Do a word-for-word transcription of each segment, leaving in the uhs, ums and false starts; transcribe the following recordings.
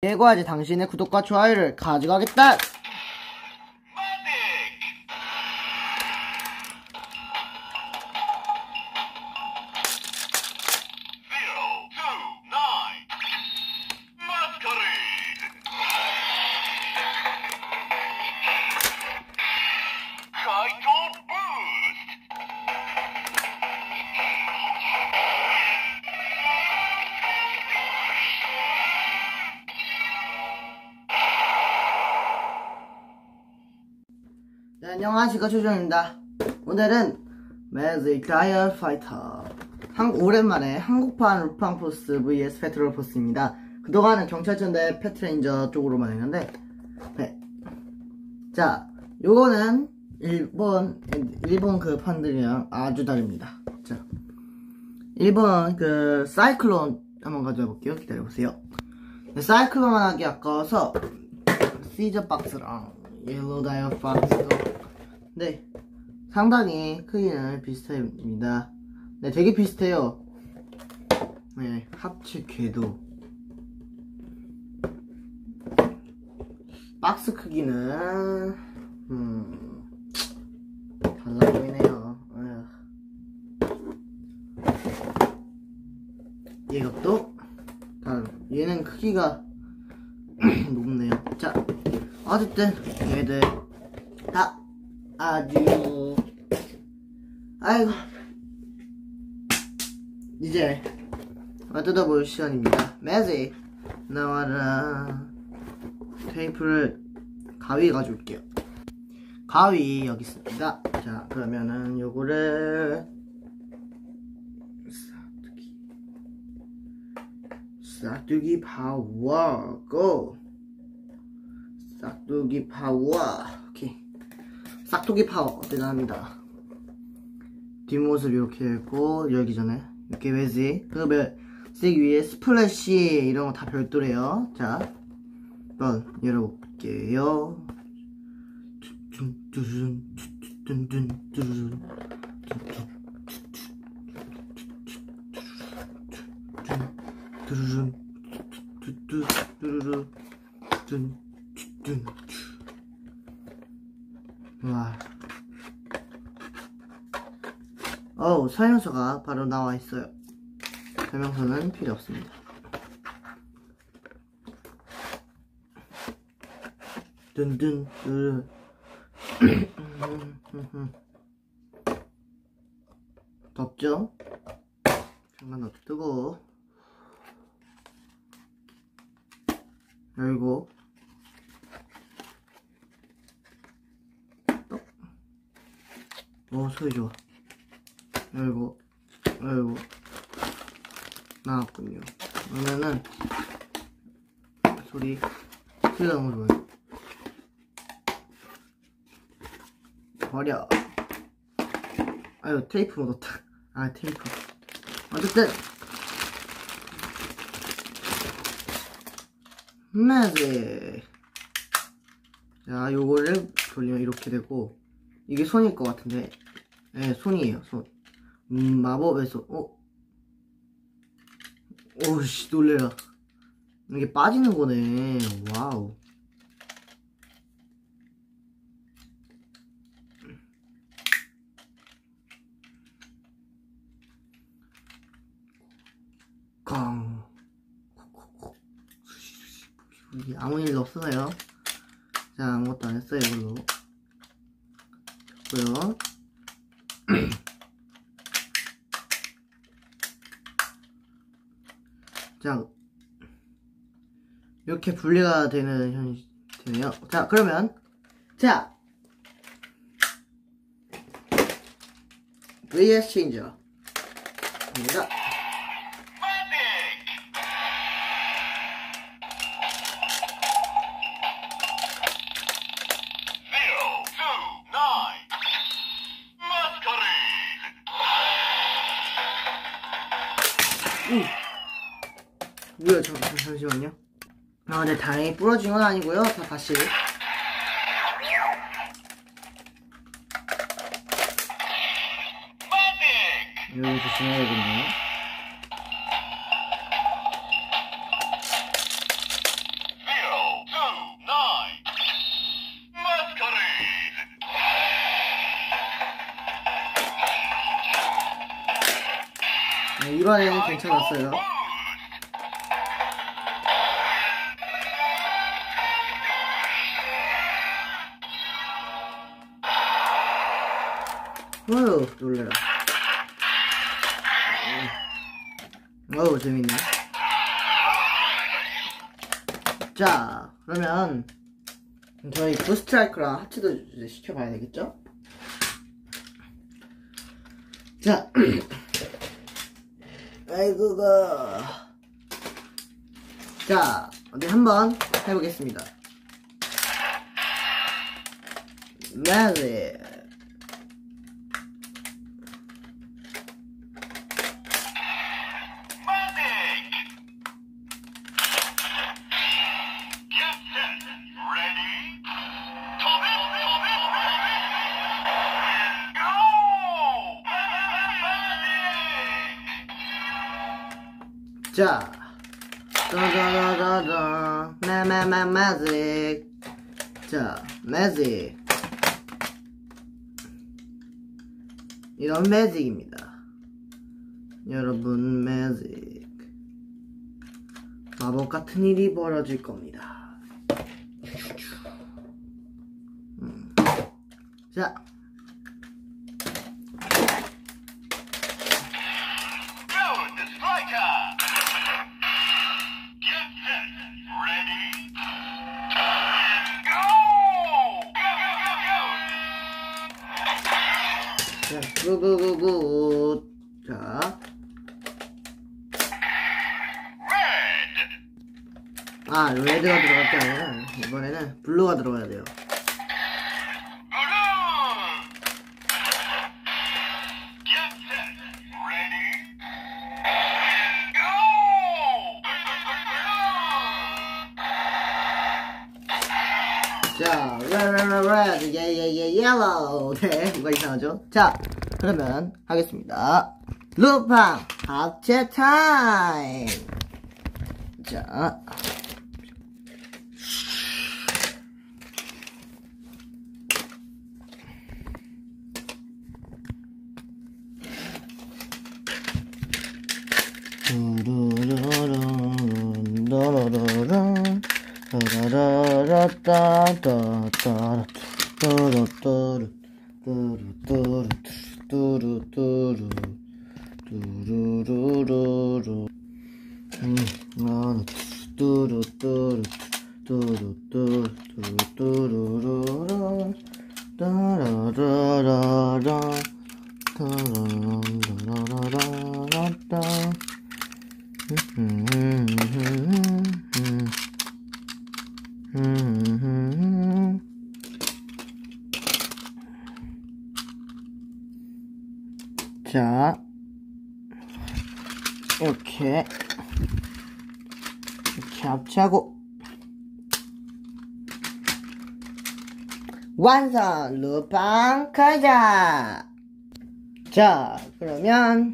예고하지 당신의 구독과 좋아요를 가져가겠다. 네, 안녕하십니까, 조정입니다. 오늘은 매직 다이얼 파이터 한, 오랜만에 한국판 루팡포스 vs 페트롤포스입니다. 그동안은 경찰청 대 패트레인저 쪽으로만 했는데, 네. 자, 요거는 일본 일본 그 판들이랑 아주 다릅니다. 자, 일본 그 사이클론 한번 가져와 볼게요. 기다려보세요. 네, 사이클론만 하기 아까워서 시저 박스랑 옐로우 다이얼 박스도 네, 상당히 크기는 비슷합니다. 네, 되게 비슷해요. 네, 합체 궤도 박스 크기는 음 달라 보이네요. 이것도 다른, 얘는 크기가 높네요. 자, 어쨌든 얘들 다 아주 아이고 이제 뜯어볼 시간입니다. 매직 나와라. 테이프를 가위 가져올게요. 가위 여기 있습니다. 자, 그러면은 요거를 싹두기 싹두기 파워 고. 싹두기 파워. 오케이. 싹두기 파워 대단합니다. 뒷모습 이렇게 있고, 열기 전에 이렇게 매직 그 매직 위에 스플래시 이런 거 다 별도래요. 자, 한번 열어볼게요. 와. 어우, 설명서가 바로 나와 있어요. 설명서는 필요 없습니다. 든든 든 덥죠? 잠깐 더 뜨고 열고 오, 소리 좋아. 열고 열고 나왔군요. 그러면은 소리 소리가 너무 좋아요. 버려. 아유, 테이프 묻었다. 아, 테이프. 어쨌든 매직. 자, 요거를 돌리면 이렇게 되고, 이게 손일 것 같은데, 네, 손이에요, 손. 음, 마법의 손. 어? 오우씨, 놀래라. 이게 빠지는 거네. 와우. 깡. 아무 일도 없어요. 자, 아무것도 안 했어요, 이걸로. 됐고요. 자, 이렇게 분리가 되는 현이 되네요. 자, 그러면 자, 브이에스 체인저 입니다. 음. 뭐야, 잠깐, 잠시만요. 아, 네, 다행히 부러진 건 아니고요. 자, 다시. 이거 조심해야겠네요. 이번에는 괜찮았어요. 어휴, 놀래라. 어우, 재밌네. 자, 그러면 저희 부스트라이크랑 하트도 이제 시켜봐야 되겠죠? 자, 아이고가. 자, 어디 한번 해보겠습니다. 매직. 자, 따다다다다, 마마마 매직. 자, 매직. 이런 매직입니다. 여러분, 매직. 마법 같은 일이 벌어질 겁니다. 음. 자. 자, 구구구구. 자. 아, 레드가 들어갈 게 아니라, 이번에는 블루가 들어가야 돼요. 자, red, red, red, yeah, yeah, yeah, yellow. 네, 뭐가 이상하죠? 자, 그러면 하겠습니다. 루팡 합체 타임. 자, 루루루루루루루루루 따라라라따따따라 뚜루뚜루 뚜루뚜루 뚜루뚜루 뚜루루루루 음, 나는 뚜루뚜루 뚜루뚜루 뚜루뚜루루루 따라라라라 따라라라라라따 자, 이렇게 이렇게 합치하고 완성! 루팡 가자! 자, 그러면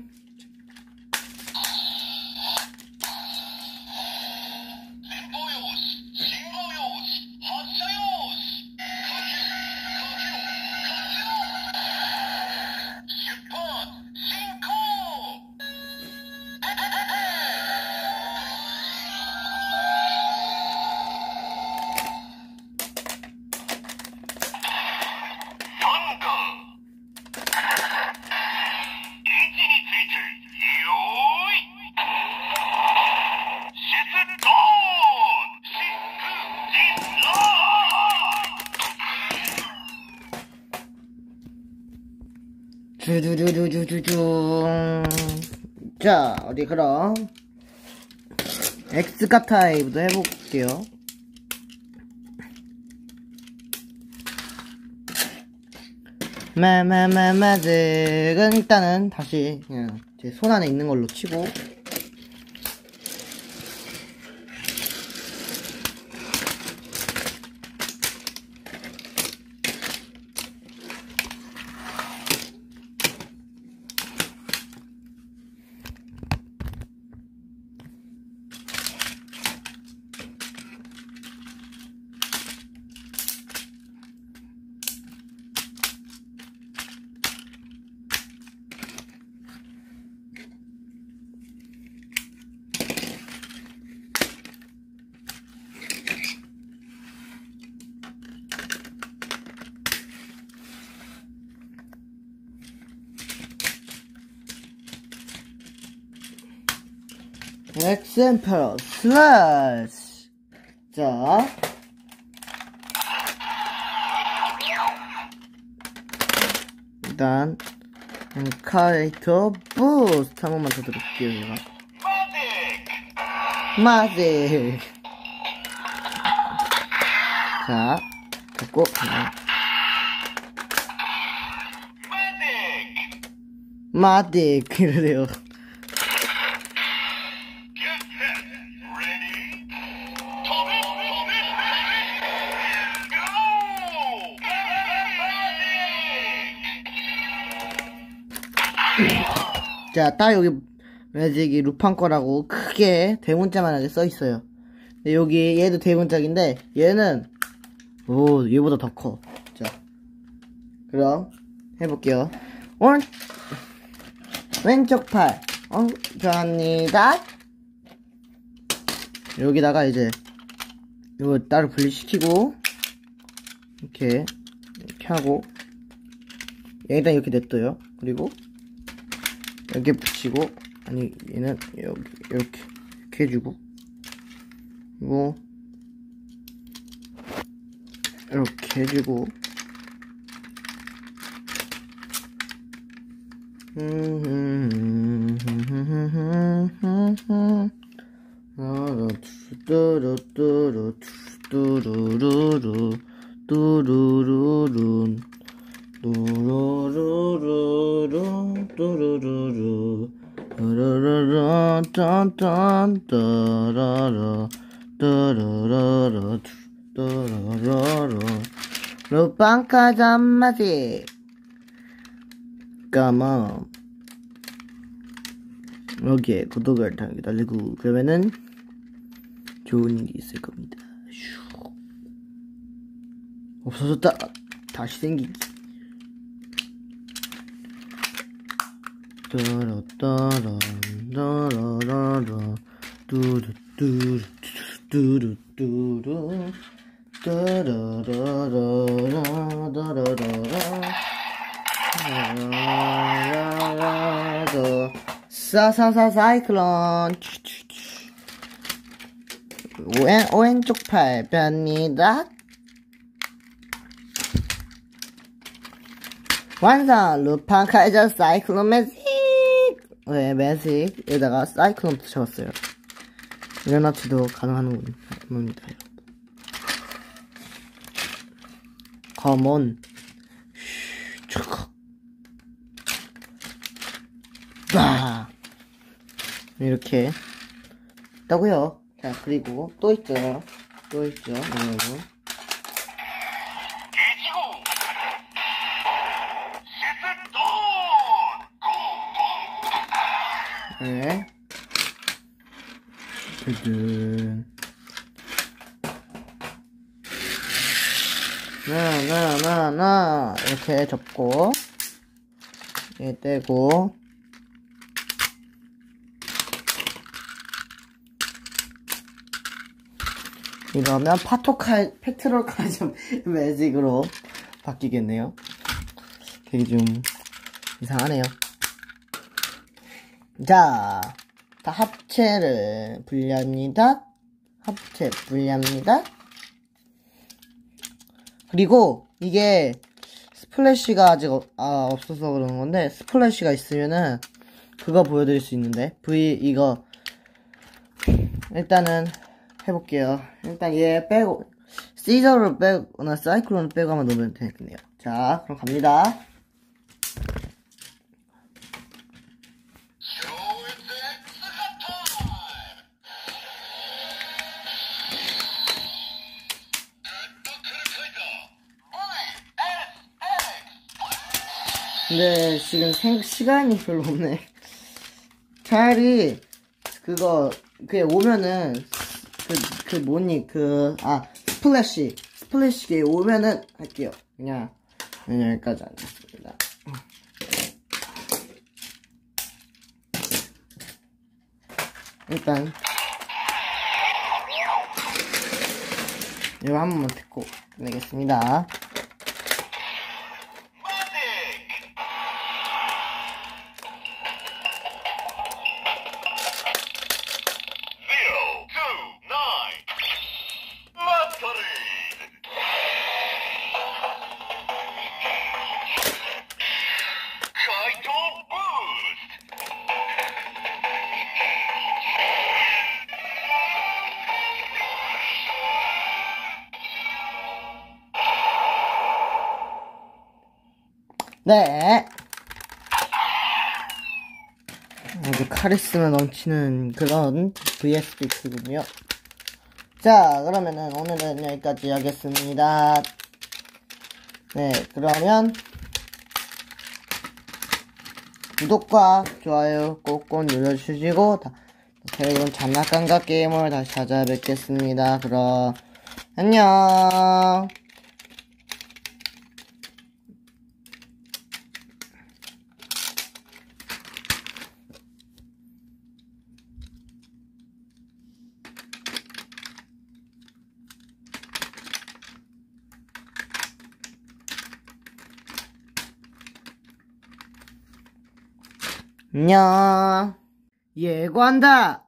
주주주주주주주. 자, 어디 그럼 엑스카타이브도 해볼게요. 마마마마직은 일단은 다시 그냥 제 손 안에 있는 걸로 치고, 엑셈퍼러 슬래시. 자, 일단 카이터 부스트 한 번만 더 들어볼게요. 제가 마직. 자, 됐고 그냥 마딕 이러네요. 자, 딱 여기 매직이 루팡 거라고 크게 대문자만하게 써있어요. 근데 여기 얘도 대문짝인데 얘는 오 얘보다 더 커. 자, 그럼 해볼게요. 오른 왼쪽 팔 엉켜합니다. 여기다가 이제 이거 따로 분리시키고 이렇게 이렇게 하고 얘는 이렇게 냅둬요. 그리고 여기 붙이고, 아니 얘는 여기 이렇게 이렇게 해주고, 그리고 이렇게 해주고, 뚜루뚜루 뚜루루루 뚜루루룬 뚜루루루루 뚜루루루 뚜루루루 딴딴 따라라 따라라라 따라라라 루팡카 잠마지 까마 여기에 구독을 달리고 그러면은 좋은 일이 있을 겁니다. 슈. 없어졌다. 다시 생기기. 따라따라 따라라라 뚜루뚜루 뚜루뚜루 따라라라라 따라라라 따라라라 사사사 사이클론 왼, 왼쪽 팔 뺍니다. 완성! 루팡카이저 사이클론 매직! 네, 매직. 여기다가 사이클론 붙여봤어요. 이런 합치도 가능한 겁니다. 컴온. 슈, 바! 이렇게. 있다고요. 자, 그리고 또 있죠. 또 있죠. 여러분. 네. 두둔. 나, 나, 나, 나. 이렇게 접고, 얘 떼고, 이러면 파토칼, 페트롤칼슘 매직으로 바뀌겠네요. 되게 좀 이상하네요. 자, 다 합체를 분리합니다. 합체 분리합니다. 그리고 이게 스플래시가 아직 어, 아, 없어서 그러는 건데 스플래시가 있으면은 그거 보여드릴 수 있는데 V 이거 일단은 해볼게요. 일단 얘 빼고 시저를 빼거나 사이클론을 빼고 한번 넣으면 되겠네요. 자, 그럼 갑니다. 근데 지금 생, 시간이 별로 없네. 차라리 그거 그게 오면은 그, 그 뭐니 그 아 스플래시 스플래시게 오면은 할게요. 그냥 그냥 여기까지 하겠습니다. 일단 이거 한 번만 듣고 끝내겠습니다. 네. 아주 카리스마 넘치는 그런 브이에스피씨군요. 자, 그러면은 오늘은 여기까지 하겠습니다. 네, 그러면 구독과 좋아요 꼭꼭 눌러주시고 새로운 장난감과 게임을 다시 찾아뵙겠습니다. 그럼 안녕. 안녕. 예고한다.